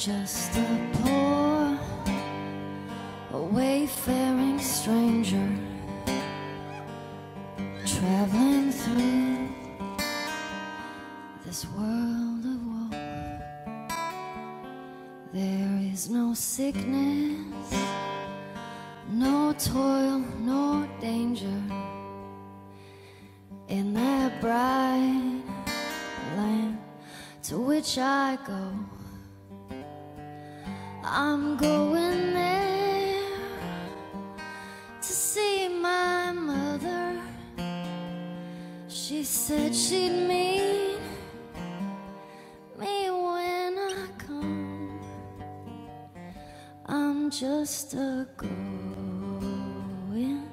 just a poor, wayfaring stranger traveling through this world of woe. There is no sickness, no toil, no danger in that bright land to which I go. I'm going there to see my mother. She said she'd meet me when I come. I'm just a going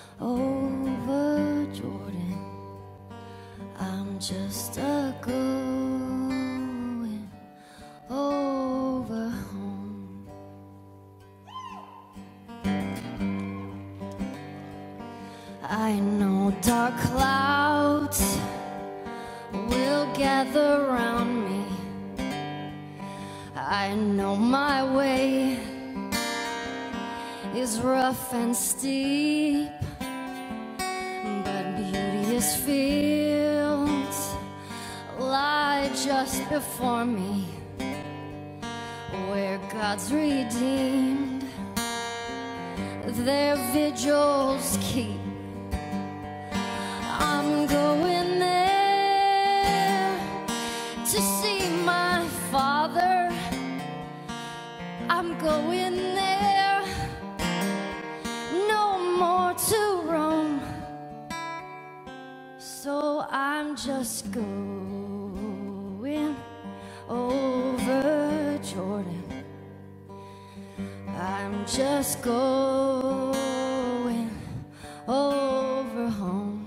over Jordan. I'm just a going over home. I know dark clouds will gather round me. I know my way is rough and steep, but beauteous fields lie just before me, where God's redeemed their vigils keep. I'm going there to see my Father. I'm going there, no more to roam. So I'm just going over Jordan. I'm just going over home.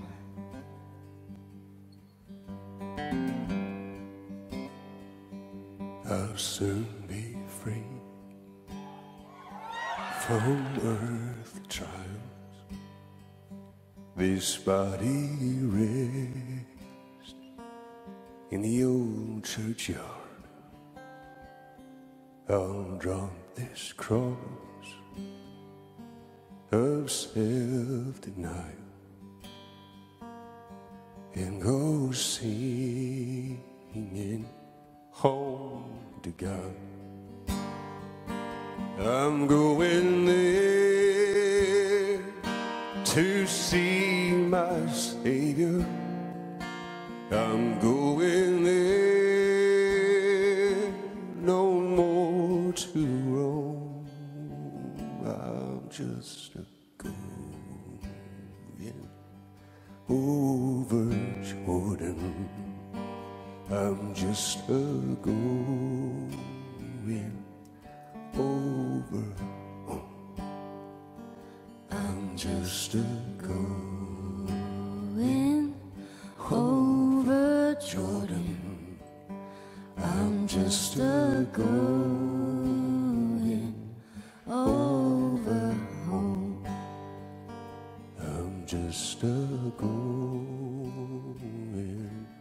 I'll soon be free from earth trials. This body rests in the old churchyard. I'll drop this cross of self-denial and go singing home to God. I'm going there to see my Savior. I'm going there, no more to roam. I'm just a going over Jordan. I'm just a going over home. I'm just a going over Jordan. I'm just a going over home. I'm just a going